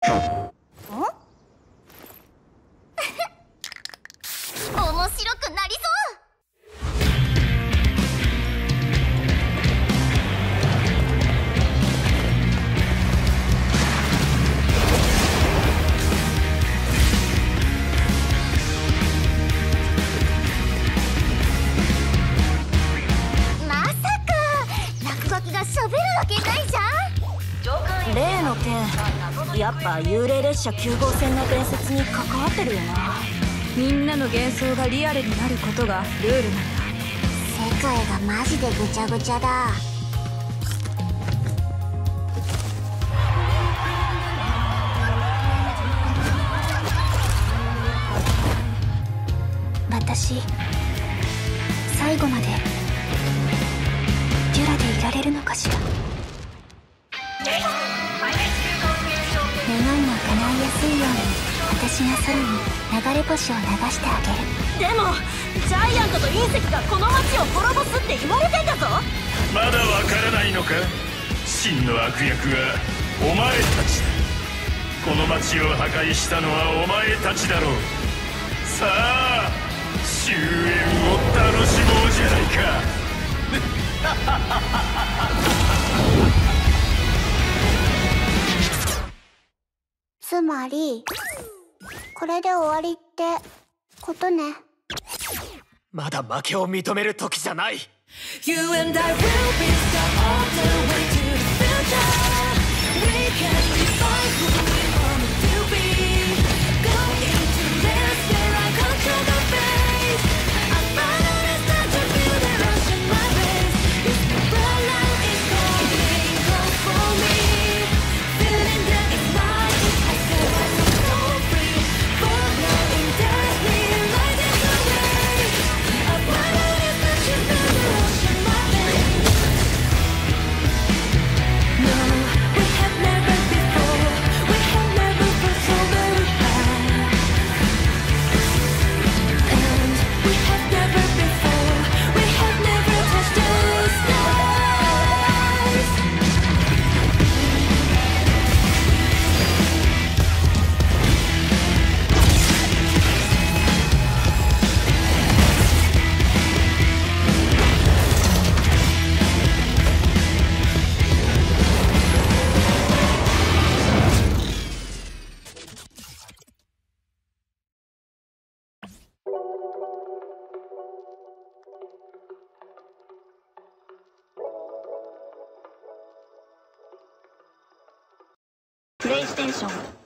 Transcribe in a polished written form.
面白くなりそう。まさか落書きが喋るわけないじゃん。 例の件、やっぱ幽霊列車9号線の伝説に関わってるよな。みんなの幻想がリアルになることがルールなんだ。 世界がマジでぐちゃぐちゃだ。私最後までデュラでいられるのかしら。願いが叶いやすいように私が空に流れ星を流してあげる。 でもジャイアントと隕石がこの街を滅ぼすって言われてんだぞ。 まだわからないのか。真の悪役はお前たちだ。この街を破壊したのはお前たちだろう。さあ終焉を楽しもうじゃないか。 つまりこれで終わりってことね。 まだ負けを認める時じゃない。 You and I will be stuck all the way to the future. We can define who we want to be. Go into this where I control the face. I'm finally start to feel the rush in my veins. It's the light is calling, come for me. Feeling that it's mine. I set myself so free. Following destiny, lighting the way. I'm finally start to feel the rush in my veins. No, we have never before. We have never felt so very high. And we have never before. We have never touched the skies. PlayStation